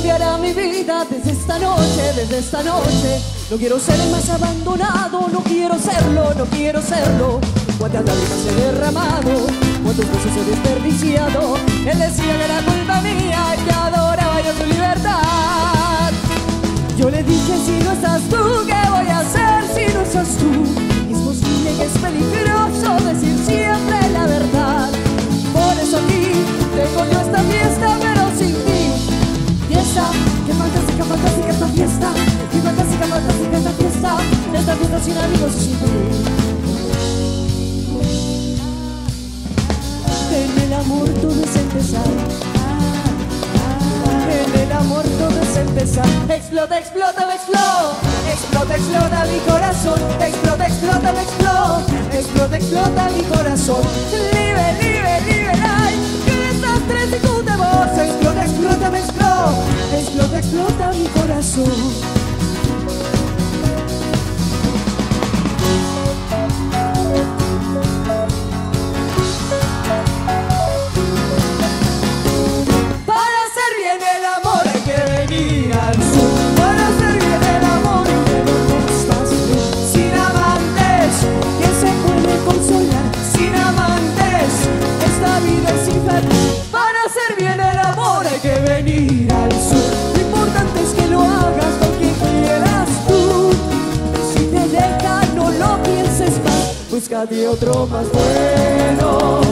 cambiará mi vida desde esta noche, desde esta noche. No quiero ser el más abandonado, no quiero serlo, no quiero serlo. Cuántas lágrimas he derramado, cuántos besos he desperdiciado. Él decía que era culpa mía, que adoraba yo su libertad. Yo le dije, si no estás tú, ¿qué voy a hacer si no estás tú? Es posible que es peligroso decir siempre la verdad. Por eso aquí tengo yo esta fiesta, pero sin ti. Fiesta, qué fantástica, fantástica esta fiesta. Qué fantástica, fantástica esta fiesta. Esta fiesta sin amigos y sin ti. En el amor todo es empezar. En el amor todo es empezar. Explota, explota, me explota. Explota, explota mi corazón. Explota, explota, me explota. Explota, explota mi corazón. Libre, libre, libre, ay. Que desastre si tú te vas. Explota, explota, me explota. Explota, explota mi corazón. Búscate otro más bueno.